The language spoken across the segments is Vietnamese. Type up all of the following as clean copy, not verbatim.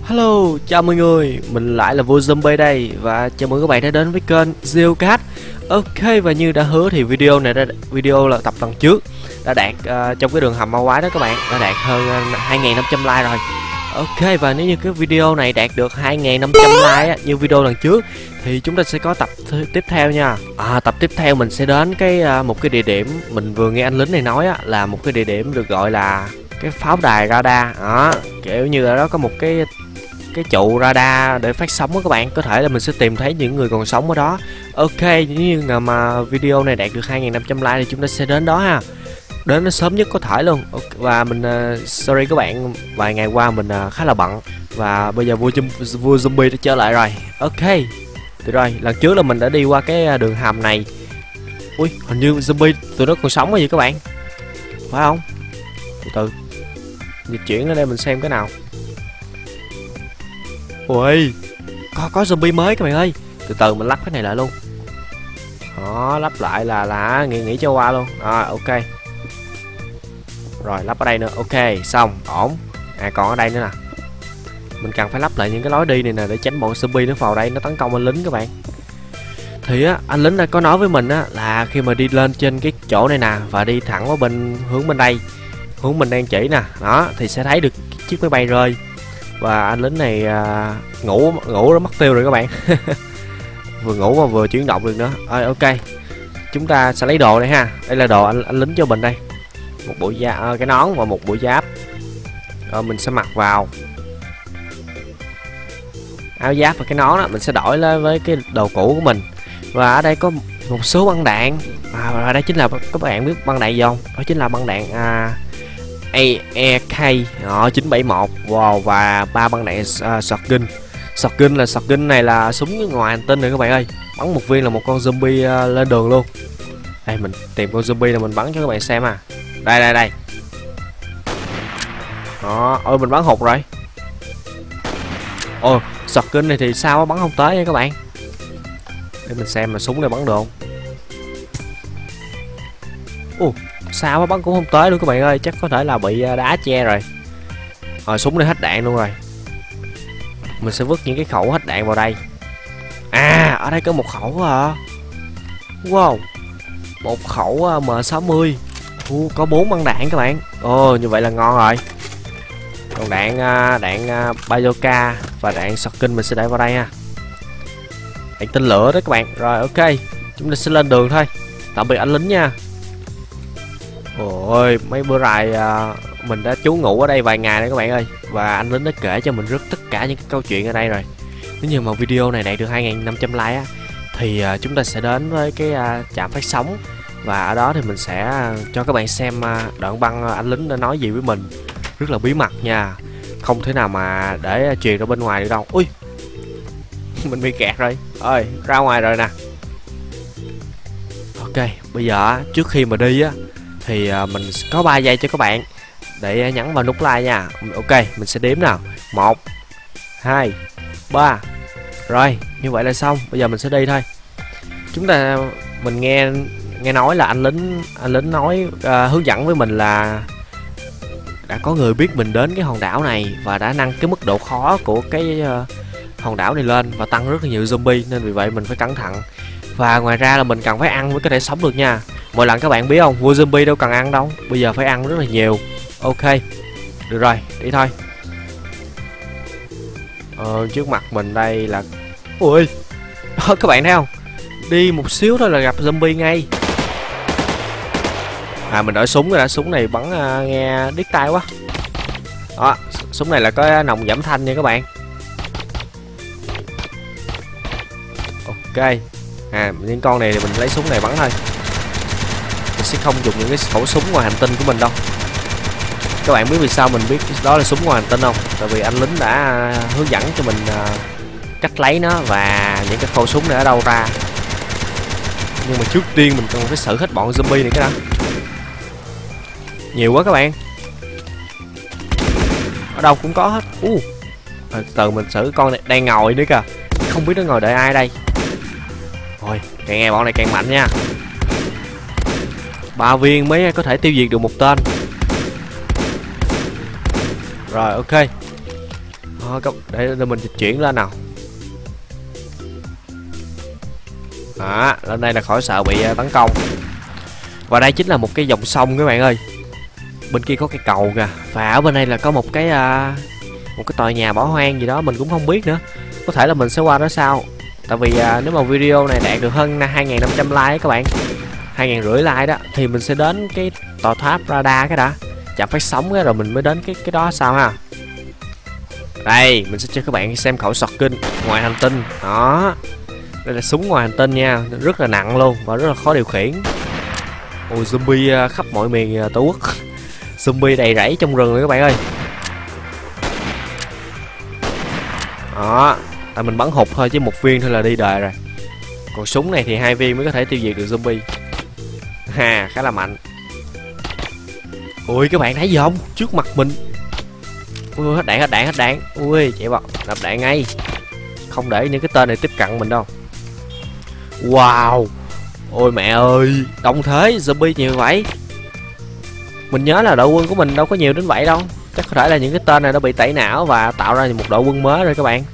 Hello, chào mọi người, mình lại là vua zombie đây và chào mừng các bạn đã đến với kênh Geocat. Ok, và như đã hứa thì video là tập lần trước đã đạt trong cái đường hầm ma quái đó các bạn, đã đạt hơn 2.500 like rồi. Ok, và nếu như cái video này đạt được 2.500 like á, như video lần trước thì chúng ta sẽ có tập tiếp theo nha. Tập tiếp theo mình sẽ đến một cái địa điểm mình vừa nghe anh lính này nói á, là một cái địa điểm được gọi là cái pháo đài radar đó, kiểu như ở đó có một cái trụ radar để phát sóng đó các bạn, có thể là mình sẽ tìm thấy những người còn sống ở đó. Ok, nếu như mà video này đạt được 2.500 like thì chúng ta sẽ đến đó ha, đến nó sớm nhất có thể luôn. Và mình sorry các bạn, vài ngày qua mình khá là bận và bây giờ vua zombie đã trở lại rồi. Ok, được rồi, lần trước là mình đã đi qua cái đường hầm này. Ui, hình như zombie tụi nó còn sống rồi gì các bạn, phải không? Từ từ dịch chuyển ở đây mình xem cái nào. Ui, có zombie mới các bạn ơi. Từ từ mình lắp cái này lại luôn. Đó, lắp lại là nghỉ cho qua luôn. Ok. Rồi lắp ở đây nữa. Ok, xong, ổn. Còn ở đây nữa nè. Mình cần phải lắp lại những cái lối đi này nè để tránh bọn zombie nó vào đây nó tấn công anh lính các bạn. Thì á, anh lính này có nói với mình á là khi mà đi lên trên cái chỗ này nè và đi thẳng vào hướng bên đây, hướng mình đang chỉ nè, đó thì sẽ thấy được chiếc máy bay rơi. Và anh lính này ngủ nó mất tiêu rồi các bạn. Vừa ngủ mà vừa chuyển động được nữa. Ok, chúng ta sẽ lấy đồ đây ha. Đây là đồ anh lính cho mình đây, một bộ cái nón và một bộ giáp. Rồi mình sẽ mặc vào áo giáp và cái nón đó, mình sẽ đổi lên với cái đồ cũ của mình. Và ở đây có một số băng đạn, và đây chính là, các bạn biết băng đạn gì không? Đó chính là băng đạn AEK 971. Wow, và 3 băng đạn shotgun. Shotgun này là súng ngoài hành tinh rồi các bạn ơi, bắn một viên là một con zombie lên đường luôn. Đây mình tìm con zombie là mình bắn cho các bạn xem à. Đây. Đó, ôi mình bắn hụt rồi. Ồ, shotgun này thì sao bắn không tới nha các bạn. Để mình xem mà súng này bắn được không. Sao bắn cũng không tới luôn các bạn ơi, chắc có thể là bị đá che rồi. Súng này hết đạn luôn rồi. Mình sẽ vứt những cái khẩu hết đạn vào đây. Ở đây có một khẩu à. Wow, một khẩu M60. Có 4 băng đạn các bạn. Như vậy là ngon rồi. Còn đạn bazooka và đạn shotgun mình sẽ để vào đây ha. Đạn tên lửa đó các bạn. Rồi ok, chúng ta sẽ lên đường thôi. Tạm biệt anh lính nha. Ôi, mấy bữa dài mình đã trú ngụ ở đây vài ngày đấy các bạn ơi. Và anh lính đã kể cho mình tất cả những cái câu chuyện ở đây rồi. Nếu như mà video này đạt được 2.500 like á, thì chúng ta sẽ đến với cái trạm phát sóng. Và ở đó thì mình sẽ cho các bạn xem đoạn băng anh lính đã nói gì với mình. Rất là bí mật nha, không thể nào mà để truyền ra bên ngoài được đâu. Ui, mình bị kẹt rồi. Ra ngoài rồi nè. Ok, bây giờ trước khi mà đi á thì mình có 3 giây cho các bạn để nhấn vào nút like nha. Ok, mình sẽ đếm nào. 1 2 3. Rồi, như vậy là xong. Bây giờ mình sẽ đi thôi. Mình nghe nói là anh lính nói hướng dẫn với mình là đã có người biết mình đến cái hòn đảo này và đã nâng cái mức độ khó của cái hòn đảo này lên và tăng rất là nhiều zombie, nên vì vậy mình phải cẩn thận. Và ngoài ra là mình cần phải ăn mới có thể sống được nha. Mỗi lần các bạn biết không, vua zombie đâu cần ăn đâu, bây giờ phải ăn rất là nhiều. Ok, được rồi, đi thôi. Trước mặt mình đây là... Ui, các bạn thấy không, đi một xíu thôi là gặp zombie ngay. Mình đổi súng rồi đã, súng này bắn nghe điếc tai quá. Đó, súng này là có nòng giảm thanh nha các bạn. Ok, những con này thì mình lấy súng này bắn thôi. Mình sẽ không dùng những cái khẩu súng ngoài hành tinh của mình đâu. Các bạn biết vì sao mình biết đó là súng ngoài hành tinh không? Tại vì anh lính đã hướng dẫn cho mình cách lấy nó và những cái khẩu súng này ở đâu ra. Nhưng mà trước tiên mình cần phải xử hết bọn zombie này cái đã. Nhiều quá các bạn, ở đâu cũng có hết. Từ mình xử con này đang ngồi nữa kìa, không biết nó ngồi đợi ai đây. Rồi, càng nghe bọn này càng mạnh nha. 3 viên mới có thể tiêu diệt được một tên. Rồi ok, Để mình dịch chuyển lên nào. Đó, lên đây là khỏi sợ bị tấn công. Và đây chính là một cái dòng sông các bạn ơi. Bên kia có cái cầu kìa. Và ở bên đây là có một cái tòa nhà bỏ hoang gì đó, mình cũng không biết nữa. Có thể là mình sẽ qua đó sau. Tại vì nếu mà video này đạt được hơn 2.500 like các bạn, 2.500 like đó, thì mình sẽ đến cái tòa tháp radar cái đã, chạm phát sóng cái rồi mình mới đến cái đó sao ha. Đây mình sẽ cho các bạn xem khẩu shotgun ngoài hành tinh đó. Đây là súng ngoài hành tinh nha, rất là nặng luôn và rất là khó điều khiển. Ôi zombie khắp mọi miền tổ quốc. Zombie đầy rẫy trong rừng rồi các bạn ơi. Đó, tại mình bắn hụt thôi chứ một viên thôi là đi đời rồi. Còn súng này thì 2 viên mới có thể tiêu diệt được zombie. Ha, khá là mạnh. Ui các bạn thấy gì không? Trước mặt mình. Ui hết đạn. Ui chạy vào, nạp đạn ngay. Không để những cái tên này tiếp cận mình đâu. Wow. Ôi mẹ ơi, đông thế, zombie nhiều vậy. Mình nhớ là đội quân của mình đâu có nhiều đến vậy đâu. Chắc có thể là những cái tên này nó bị tẩy não và tạo ra một đội quân mới rồi các bạn.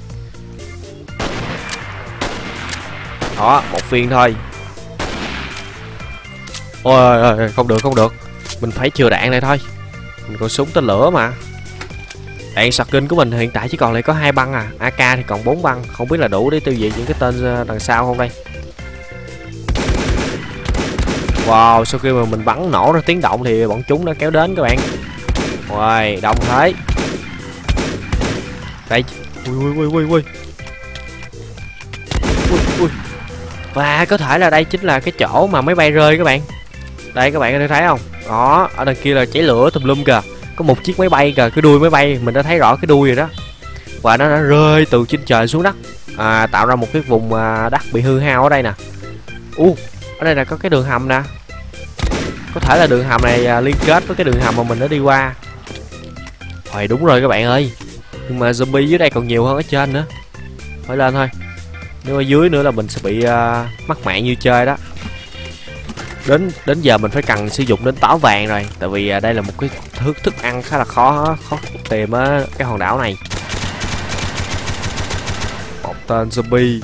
Đó, một viên thôi. Ôi không được. Mình phải chừa đạn này thôi. Mình còn súng tên lửa mà. Đạn shotgun của mình hiện tại chỉ còn lại có 2 băng à. AK thì còn 4 băng. Không biết là đủ để tiêu diệt những cái tên đằng sau không đây. Wow, sau khi mà mình bắn nổ ra tiếng động thì bọn chúng đã kéo đến các bạn. Ôi, đông thế. Đây. Ui. Và có thể là đây chính là cái chỗ mà máy bay rơi các bạn. Đây các bạn có thể thấy không? Đó, ở đằng kia là cháy lửa tùm lum kìa. Có một chiếc máy bay kìa, cái đuôi máy bay mình đã thấy rõ cái đuôi rồi đó. Và nó đã rơi từ trên trời xuống đất, tạo ra một cái vùng đất bị hư hao ở đây nè. Ở đây là có cái đường hầm nè. Có thể là đường hầm này liên kết với cái đường hầm mà mình đã đi qua. Rồi đúng rồi các bạn ơi. Nhưng mà zombie dưới đây còn nhiều hơn ở trên nữa. Phải lên thôi. Nếu ở dưới nữa là mình sẽ bị mắc mạng như chơi đó. Đến giờ mình phải cần sử dụng đến táo vàng rồi. Tại vì đây là một cái thức ăn khá là khó tìm á cái hòn đảo này. Một tên zombie.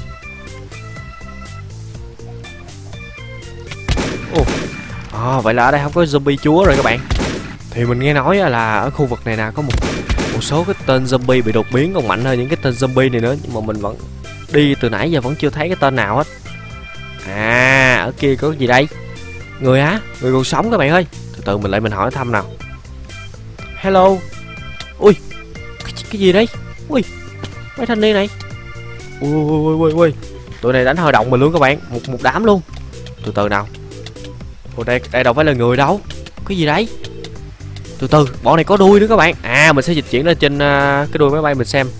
Vậy là ở đây không có zombie chúa rồi các bạn. Thì mình nghe nói là ở khu vực này nè có một số cái tên zombie bị đột biến còn mạnh hơn những cái tên zombie này nữa. Nhưng mà mình vẫn đi từ nãy giờ vẫn chưa thấy cái tên nào hết. Ở kia có cái gì đây? Người hả? Người còn sống các bạn ơi. Từ từ mình lại mình hỏi thăm nào. Hello. Ui, cái gì đấy? Ui, mấy thanh niên này. Ui. Tụi này đánh hơi động mình luôn các bạn. Một đám luôn. Từ từ nào. Đây đâu phải là người đâu. Cái gì đấy? Từ từ, bọn này có đuôi nữa các bạn. Mình sẽ dịch chuyển lên trên cái đuôi máy bay mình xem.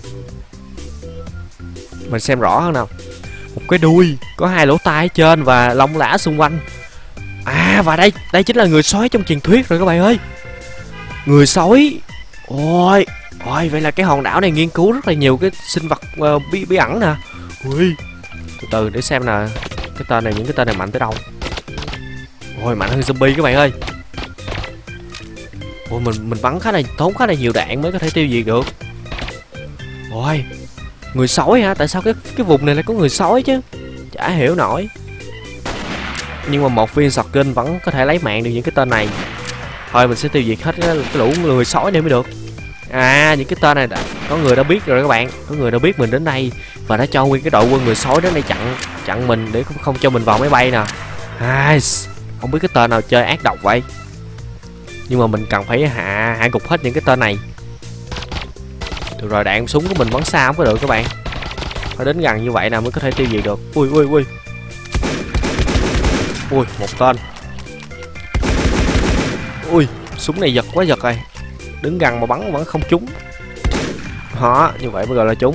Mình xem rõ hơn nào. Một cái đuôi, có 2 lỗ tai ở trên và lông lá xung quanh. Và đây chính là người sói trong truyền thuyết rồi các bạn ơi. Người sói. Ôi, vậy là cái hòn đảo này nghiên cứu rất là nhiều cái sinh vật bí ẩn nè. Ui. Từ từ để xem là cái tên này, những cái tên này mạnh tới đâu. Ôi, mạnh hơn zombie các bạn ơi. Ôi, mình bắn tốn khá là nhiều đạn mới có thể tiêu diệt được. Ôi, người sói hả? Tại sao cái vùng này lại có người sói chứ? Chả hiểu nổi. Nhưng mà một viên shotgun vẫn có thể lấy mạng được những cái tên này. Thôi mình sẽ tiêu diệt hết cái lũ người sói này mới được. Những cái tên này có người đã biết rồi các bạn. Có người đã biết mình đến đây và đã cho nguyên cái đội quân người sói đến đây chặn mình để không cho mình vào máy bay nè. Không biết cái tên nào chơi ác độc vậy. Nhưng mà mình cần phải hạ gục hết những cái tên này. Được rồi, đạn súng của mình bắn xa không có được các bạn. Phải đến gần như vậy nào mới có thể tiêu diệt được. Ui. Ui, một tên. Ui, súng này giật quá giật rồi. Đứng gần mà bắn vẫn không trúng. Đó, như vậy mới gọi là trúng.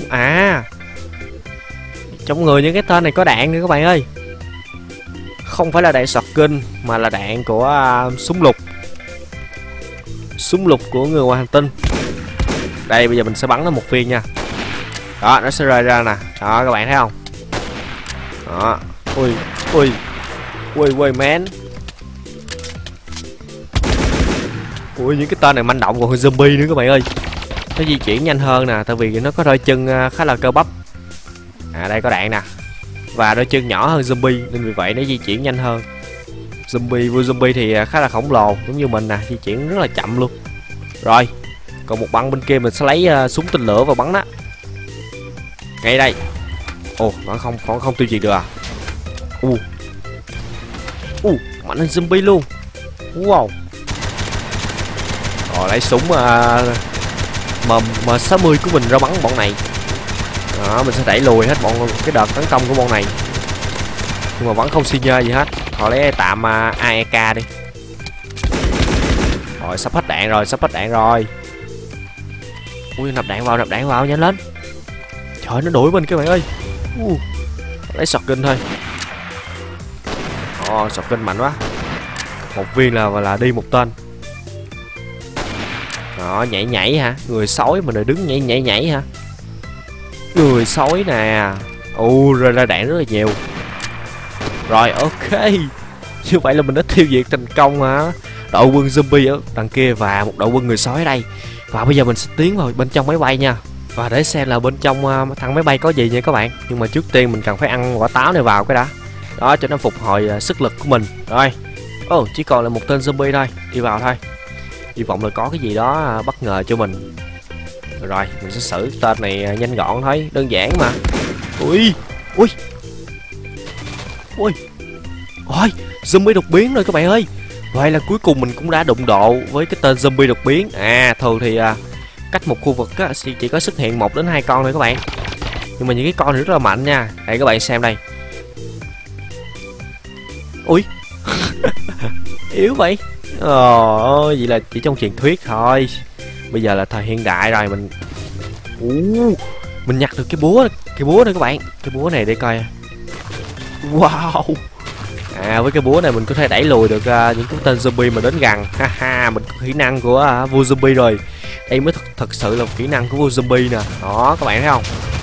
Trong người những cái tên này có đạn nữa các bạn ơi. Không phải là đạn shotgun mà là đạn của súng lục. Súng lục của người ngoài hành tinh. Đây bây giờ mình sẽ bắn nó một viên nha. Đó, nó sẽ rơi ra nè. Đó các bạn thấy không? Đó. Ui man. Ui, những cái tên này manh động còn hơn zombie nữa các bạn ơi. nó di chuyển nhanh hơn nè, tại vì nó có đôi chân khá là cơ bắp. Đây có đạn nè, và đôi chân nhỏ hơn zombie nên vì vậy nó di chuyển nhanh hơn. Vua zombie thì khá là khổng lồ giống như mình nè, di chuyển rất là chậm luôn. Rồi, còn một băng bên kia mình sẽ lấy súng tên lửa và bắn nó ngay đây. Ồ, vẫn không tiêu diệt được à? Mạnh hơn zombie luôn. Wow. Rồi lấy súng M60 của mình ra bắn bọn này. Đó, mình sẽ đẩy lùi hết cái đợt tấn công của bọn này. Nhưng mà vẫn không xi nhơ gì hết. Thôi lấy tạm AEK đi. Rồi sắp hết đạn rồi. Ui, nạp đạn vào nhanh lên. Trời, nó đuổi mình các bạn ơi. Lấy shotgun thôi. Shotgun mạnh quá. Một viên là đi một tên. Đó, nhảy hả? Người sói mà đợi đứng nhảy hả? Người sói nè. Rơi ra đạn rất là nhiều. Rồi, ok. Như vậy là mình đã tiêu diệt thành công hả? Đội quân zombie ở đằng kia và một đội quân người sói ở đây. Và bây giờ mình sẽ tiến vào bên trong máy bay nha. Và để xem là bên trong thằng máy bay có gì nha các bạn. Nhưng mà trước tiên mình cần phải ăn quả táo này vào cái đã. Đó, cho nó phục hồi sức lực của mình. Rồi. Chỉ còn là một tên zombie thôi. Đi vào thôi. Hy vọng là có cái gì đó bất ngờ cho mình. Rồi, mình sẽ xử tên này nhanh gọn thôi. Đơn giản mà. Ui. Zombie đột biến rồi các bạn ơi. Vậy là cuối cùng mình cũng đã đụng độ với cái tên zombie đột biến. Thường thì cách một khu vực chỉ có xuất hiện 1 đến 2 con thôi các bạn. Nhưng mà những cái con này rất là mạnh nha. Đây các bạn xem đây. Ui. Yếu vậy. Vậy là chỉ trong truyền thuyết thôi. Bây giờ là thời hiện đại rồi. Mình nhặt được cái búa này các bạn. Cái búa này để coi. Wow. Với cái búa này mình có thể đẩy lùi được những cái tên zombie mà đến gần. Mình có kỹ năng của vua zombie rồi. Đây mới thật sự là kỹ năng của vua zombie nè. Đó, các bạn thấy không?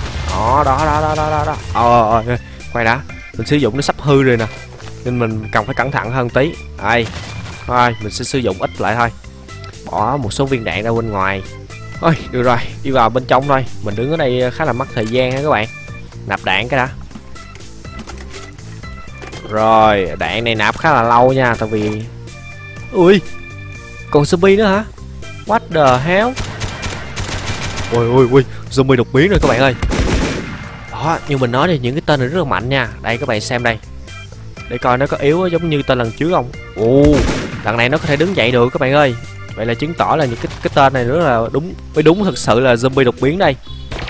Đó. Khoan đã. Mình sử dụng nó sắp hư rồi nè. Nên mình cần phải cẩn thận hơn tí. Đây. Thôi, mình sẽ sử dụng ít lại thôi. Bỏ một số viên đạn ra bên ngoài. Thôi, được rồi, đi vào bên trong thôi. Mình đứng ở đây khá là mất thời gian ha các bạn. Nạp đạn cái đã. Rồi, đạn này nạp khá là lâu nha, tại vì... Ui, còn zombie nữa hả? What the hell? Ui, zombie đột biến rồi các bạn ơi. Đó, như mình nói thì những cái tên này rất là mạnh nha. Đây các bạn xem đây. Để coi nó có yếu giống như tên lần trước không. Lần này nó có thể đứng dậy được các bạn ơi. Vậy là chứng tỏ là những cái tên này rất là đúng thực sự là zombie đột biến đây.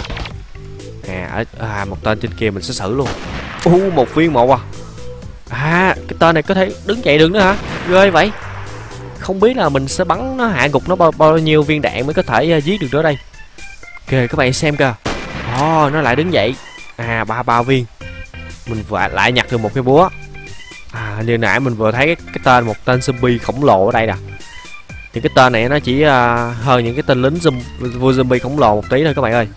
Một tên trên kia mình sẽ xử luôn. Một viên một à. Cái tên này có thể đứng dậy được nữa hả? Ghê vậy. Không biết là mình sẽ bắn nó hạ gục nó bao nhiêu viên đạn mới có thể giết được nó đây. Ok các bạn xem kìa. Nó lại đứng dậy. Ba viên. Mình lại nhặt được một cái búa. Như nãy mình vừa thấy một tên zombie khổng lồ ở đây nè. Những cái tên này nó chỉ hơn những cái tên lính vua zombie khổng lồ một tí thôi các bạn ơi.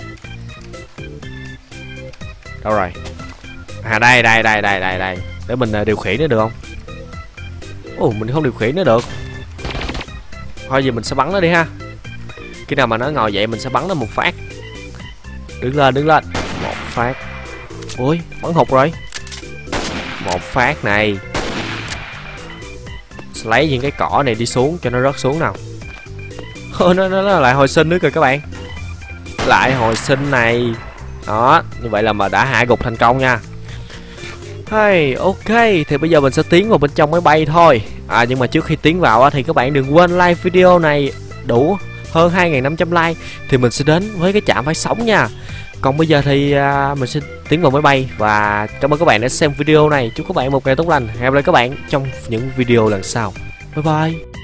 Đâu rồi? Đây. Để mình điều khiển nó được không? Mình không điều khiển nó được. Thôi giờ mình sẽ bắn nó đi ha. Khi nào mà nó ngồi dậy mình sẽ bắn nó một phát. Đứng lên. Một phát. Ui, bắn hụt rồi. Một phát này. Lấy những cái cỏ này đi xuống cho nó rớt xuống nào. Nó lại hồi sinh nữa kìa các bạn. Lại hồi sinh này. Đó, như vậy là mà đã hạ gục thành công nha. Ok, thì bây giờ mình sẽ tiến vào bên trong máy bay thôi. Nhưng mà trước khi tiến vào thì các bạn đừng quên like video này. Đủ hơn 2.500 like thì mình sẽ đến với cái trạm phát sóng nha. Còn bây giờ thì mình sẽ tiến vào máy bay. Và cảm ơn các bạn đã xem video này. Chúc các bạn một ngày tốt lành. Hẹn gặp lại các bạn trong những video lần sau. Bye bye.